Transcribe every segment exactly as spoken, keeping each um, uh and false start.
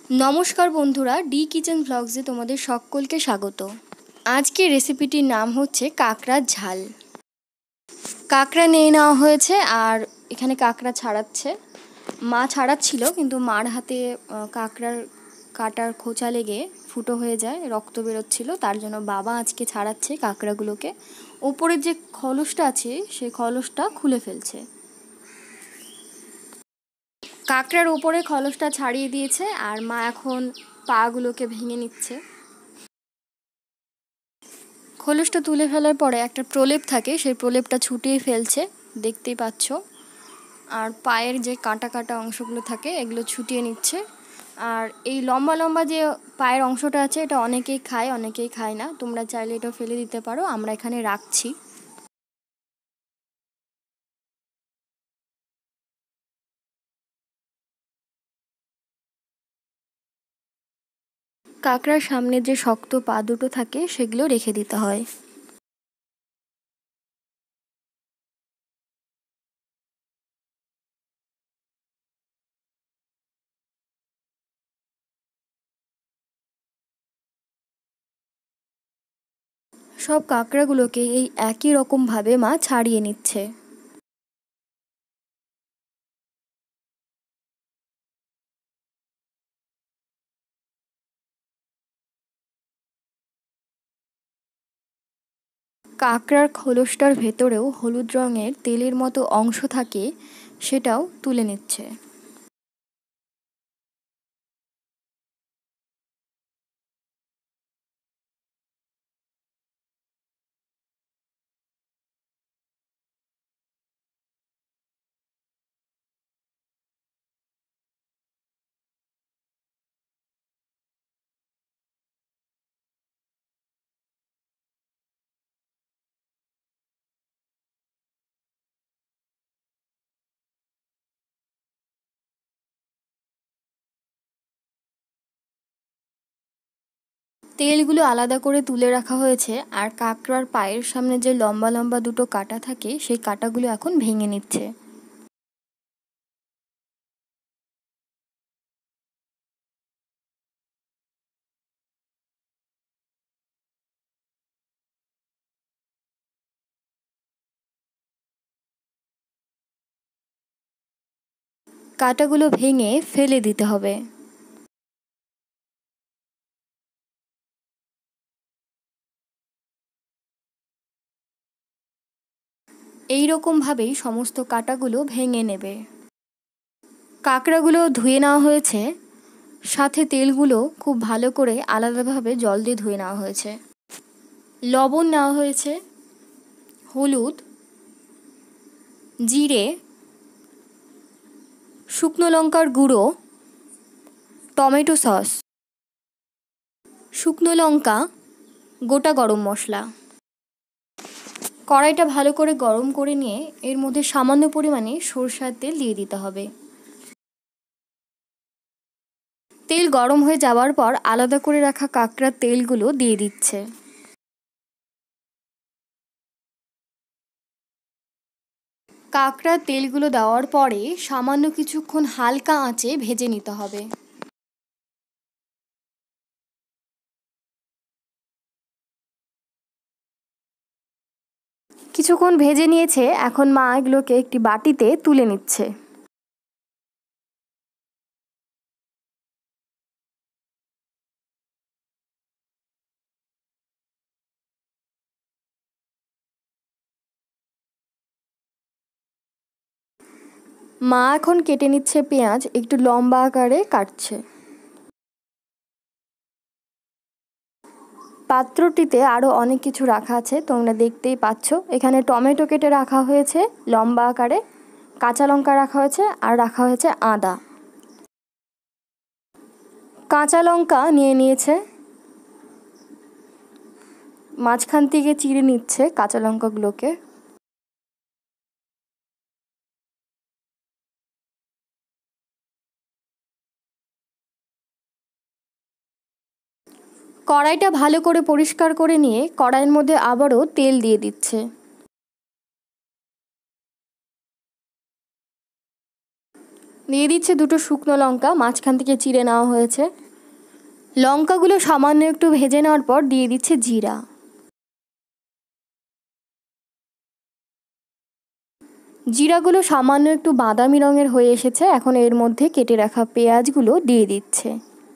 নমস্কার বন্ধুরা, D kitchen ব্লগসে তোমাদের সকলকে স্বাগত। আজকের রেসিপিটির নাম হচ্ছে কাঁকড়ার ঝাল। কাঁকড়া নিয়ে নেওয়া হয়েছে আর এখানে কাঁকড়া ছাড়াচ্ছে। মা ছাড়াচ্ছিল, কিন্তু মার হাতে কাঁকড়ার কাটার খোঁচা লেগে ফুটো হয়ে যায়, রক্ত বেরোচ্ছিল, তার জন্য বাবা আজকে ছাড়াচ্ছে কাঁকড়াগুলোকে। ওপরের যে খোলসটা আছে সেই খোলসটা খুলে ফেলছে। কাঁকড়ার উপরে খোলসটা ছাড়িয়ে দিয়েছে আর মা এখন পাগুলোকে ভেঙে নিচ্ছে। খোলসটা তুলে ফেলার পরে একটা প্রলেপ থাকে, সেই প্রলেপটা ছুটিয়ে ফেলছে, দেখতেই পাচ্ছ। আর পায়ের যে কাটা কাটা অংশগুলো থাকে এগুলো ছুটিয়ে নিচ্ছে। আর এই লম্বা লম্বা যে পায়ের অংশটা আছে এটা অনেকেই খায়, অনেকেই খায় না। তোমরা চাইলে এটা ফেলে দিতে পারো, আমরা এখানে রাখছি। কাঁকড়ার সামনে যে শক্ত পা দুটো থাকে সেগুলো রেখে দিতে হয়। সব কাঁকড়াগুলোকে এই একই রকমভাবে মা ছাড়িয়ে নিচ্ছে। কাঁকড়ার খোলসটার ভেতরেও হলুদ রঙের তেলের মতো অংশ থাকে, সেটাও তুলে নিচ্ছে। তেলগুলো আলাদা করে তুলে রাখা হয়েছে আর কাঁকড়ার পায়ের সামনে যে লম্বা লম্বা দুটো কাঁটা থাকে সেই কাঁটাগুলো এখন ভেঙে নিচ্ছে। কাঁটাগুলো ভেঙে ফেলে দিতে হবে। এই রকমভাবেই সমস্ত কাঁটাগুলো ভেঙে নেবে। কাঁকড়াগুলো ধুয়ে নেওয়া হয়েছে, সাথে তেলগুলো খুব ভালো করে আলাদাভাবে জল দিয়ে ধুয়ে নেওয়া হয়েছে। লবণ নেওয়া হয়েছে, হলুদ, জিরে, শুকনো লঙ্কার গুঁড়ো, টমেটো সস, শুকনো লঙ্কা, গোটা গরম মশলা। কড়াইটা ভালো করে গরম করে নিয়ে এর মধ্যে সামান্য পরিমাণে সরষের তেল দিয়ে দিতে হবে। তেল গরম হয়ে যাওয়ার পর আলাদা করে রাখা কাঁকড়ার তেলগুলো দিয়ে দিচ্ছে। কাঁকড়ার তেলগুলো দেওয়ার পরে সামান্য কিছুক্ষণ হালকা আঁচে ভেজে নিতে হবে। কিছুক্ষণ ভেজে নিয়েছে, এখন মা এগুলোকে একটি বাটিতে তুলে নিচ্ছে। মা এখন কেটে নিচ্ছে পেঁয়াজ, একটু লম্বা আকারে কাটছে। পাত্রটিতে আরও অনেক কিছু রাখা আছে, তোমরা দেখতেই পাচ্ছ। এখানে টমেটো কেটে রাখা হয়েছে লম্বা আকারে, কাঁচা লঙ্কা রাখা হয়েছে আর রাখা হয়েছে আদা। কাঁচা লঙ্কা নিয়ে নিয়েছে, মাঝখান থেকে চিড়ে নিচ্ছে কাঁচা লঙ্কাগুলোকে। কড়াইটা ভালো করে পরিষ্কার করে নিয়ে কড়াইয়ের মধ্যে আবারও তেল দিয়ে দিচ্ছে। দিয়ে দিচ্ছে দুটো শুকনো লঙ্কা, মাঝখান থেকে চিড়ে নেওয়া হয়েছে। লঙ্কাগুলো সামান্য একটু ভেজে নেওয়ার পর দিয়ে দিচ্ছে জিরা। জিরাগুলো সামান্য একটু বাদামি রঙের হয়ে এসেছে। এখন এর মধ্যে কেটে রাখা পেঁয়াজগুলো দিয়ে দিচ্ছে।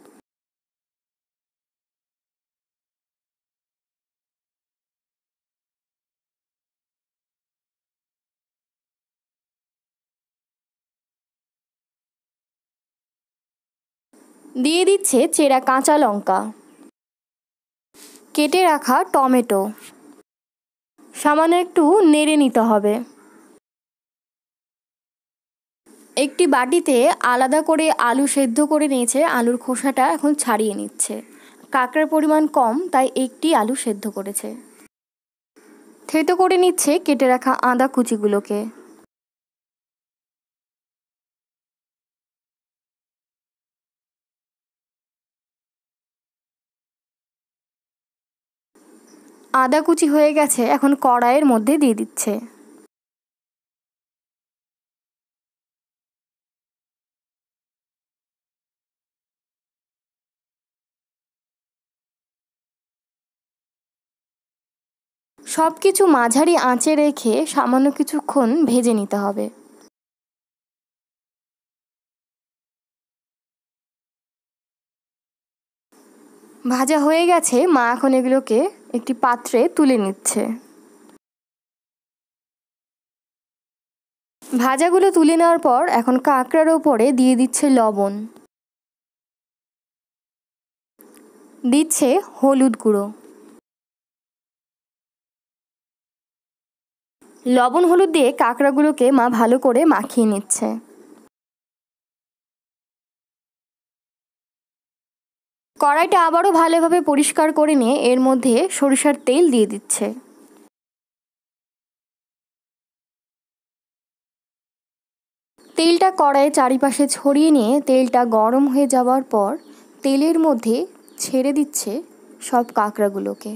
দিয়ে দিচ্ছে চেরা কাঁচা লঙ্কা, কেটে রাখা টমেটো। সামান্য একটু নেড়ে নিতে হবে। একটি বাটিতে আলাদা করে আলু সেদ্ধ করে নিয়েছে, আলুর খোসাটা এখন ছাড়িয়ে নিচ্ছে। কাঁকড়ার পরিমাণ কম তাই একটি আলু সেদ্ধ করেছে। থেতো করে নিচ্ছে কেটে রাখা আদা কুচিগুলোকে। আদা কুচি হয়ে গেছে, এখন কড়াইয়ের মধ্যে দিয়ে দিচ্ছে। সব কিছু মাঝারি আঁচে রেখে সামান্য কিছুক্ষণ ভেজে নিতে হবে। ভাজা হয়ে গেছে, মা এখন এগুলোকে একটি পাত্রে তুলে নিচ্ছে। ভাজাগুলো তুলে নেওয়ার পর এখন কাঁকড়ার ওপরে দিয়ে দিচ্ছে লবণ, দিচ্ছে হলুদ গুঁড়ো। লবণ হলুদ দিয়ে কাঁকড়াগুলোকে মা ভালো করে মাখিয়ে নিচ্ছে। কড়াইটা আবারও ভালোভাবে পরিষ্কার করে নিয়ে এর মধ্যে সরিষার তেল দিয়ে দিচ্ছে। তেলটা কড়াইয়ের চারিপাশে ছড়িয়ে নিয়ে তেলটা গরম হয়ে যাওয়ার পর তেলের মধ্যে ছেড়ে দিচ্ছে সব কাঁকড়াগুলোকে।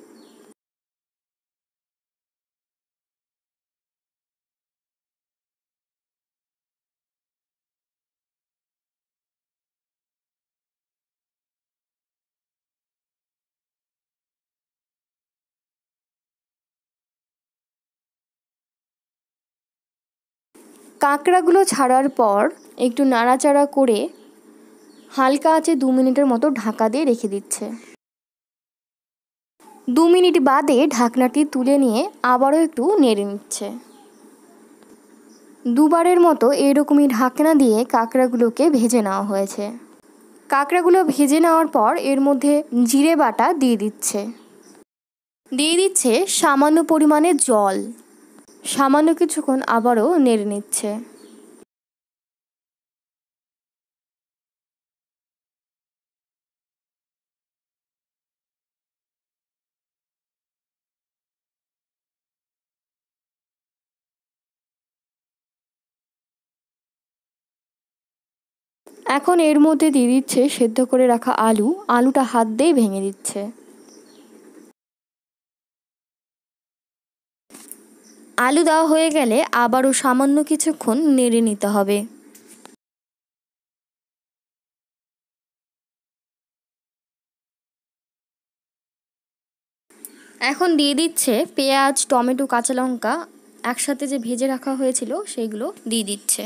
কাঁকড়াগুলো ছাড়ার পর একটু নাড়াচাড়া করে হালকা আঁচে দু মিনিটের মতো ঢাকা দিয়ে রেখে দিচ্ছে। দু মিনিট বাদে ঢাকনাটি তুলে নিয়ে আবারও একটু নেড়ে নিচ্ছে। দুবারের মতো এরকমই ঢাকনা দিয়ে কাঁকড়াগুলোকে ভেজে নেওয়া হয়েছে। কাঁকড়াগুলো ভেজে নেওয়ার পর এর মধ্যে জিরে বাটা দিয়ে দিচ্ছে। দিয়ে দিচ্ছে সামান্য পরিমাণে জল। সামান্য কিছুক্ষণ আবারও নেড়ে নিচ্ছে। এখন এর মধ্যে দিয়ে দিচ্ছে সেদ্ধ করে রাখা আলু। আলুটা হাত দিয়ে ভেঙে দিচ্ছে। আলু দেওয়া হয়ে গেলে আবারও সামান্য কিছুক্ষণ নেড়ে নিতে হবে। এখন দিয়ে দিচ্ছে পেঁয়াজ, টমেটো, কাঁচা লঙ্কা একসাথে যে ভেজে রাখা হয়েছিল সেইগুলো দিয়ে দিচ্ছে।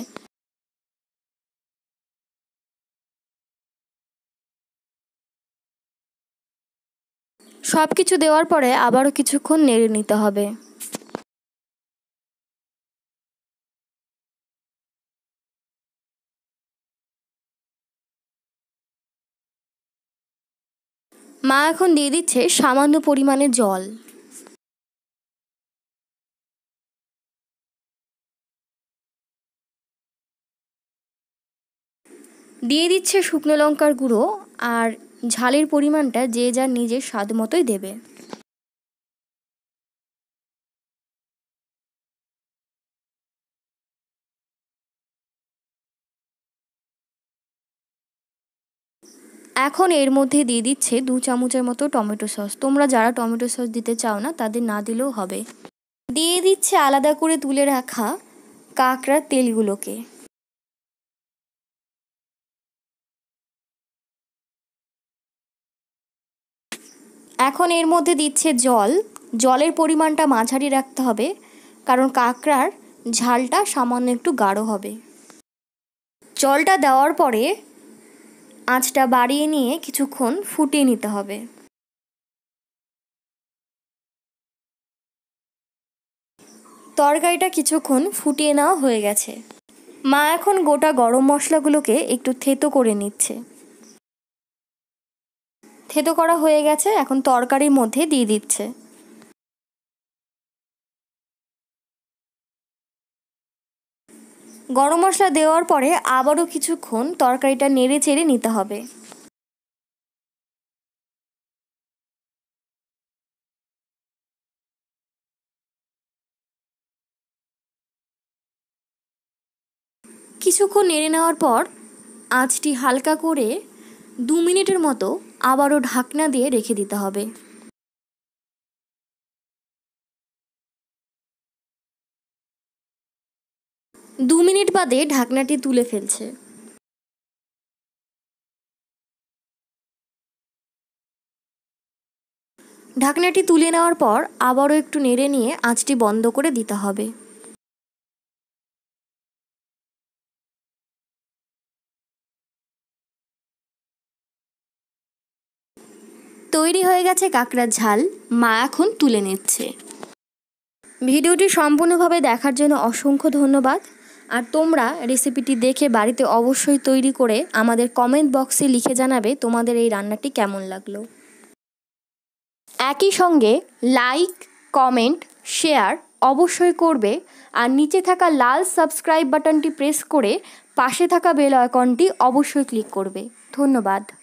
সব কিছু দেওয়ার পরে আবারও কিছুক্ষণ নেড়ে নিতে হবে। মা এখন দিয়ে দিচ্ছে সামান্য পরিমাণে জল। দিয়ে দিচ্ছে শুকনো লঙ্কার গুঁড়ো, আর ঝালের পরিমাণটা যে যার নিজের স্বাদ মতোই দেবে। এখন এর মধ্যে দিয়ে দিচ্ছে দু চামচের মতো টমেটো সস। তোমরা যারা টমেটো সস দিতে চাও না তাদের না দিলেও হবে। দিয়ে দিচ্ছে আলাদা করে তুলে রাখা কাঁকড়ার তেলগুলোকে। এখন এর মধ্যে দিচ্ছে জল। জলের পরিমাণটা মাঝারি রাখতে হবে, কারণ কাঁকড়ার ঝালটা সামান্য একটু গাঢ় হবে। জলটা দেওয়ার পরে আঁচটা বাড়িয়ে নিয়ে কিছুক্ষণ ফুটিয়ে নিতে হবে। তরকারিটা কিছুক্ষণ ফুটিয়ে নেওয়া হয়ে গেছে। মা এখন গোটা গরম মশলাগুলোকে একটু থেতো করে নিচ্ছে। থেতো করা হয়ে গেছে, এখন তরকারির মধ্যে দিয়ে দিচ্ছে। গরম মশলা দেওয়ার পরে আবারও কিছুক্ষণ তরকারিটা নেড়ে চেড়ে নিতে হবে। কিছুক্ষণ নেড়ে নেওয়ার পর আঁচটি হালকা করে দু মিনিটের মতো আবারও ঢাকনা দিয়ে রেখে দিতে হবে। দু মিনিট বাদে ঢাকনাটি তুলে ফেলছে। ঢাকনাটি তুলে নেওয়ার পর আবারও একটু নেড়ে নিয়ে আঁচটি বন্ধ করে দিতে হবে। তৈরি হয়ে গেছে কাঁকড়ার ঝাল। মা এখন তুলে নিচ্ছে। ভিডিওটি সম্পূর্ণভাবে দেখার জন্য অসংখ্য ধন্যবাদ। আর তোমরা রেসিপিটি দেখে বাড়িতে অবশ্যই তৈরি করে আমাদের কমেন্ট বক্সে লিখে জানাবে তোমাদের এই রান্নাটি কেমন লাগলো। একই সঙ্গে লাইক, কমেন্ট, শেয়ার অবশ্যই করবে। আর নিচে থাকা লাল সাবস্ক্রাইব বাটনটি প্রেস করে পাশে থাকা বেল আইকনটি অবশ্যই ক্লিক করবে। ধন্যবাদ।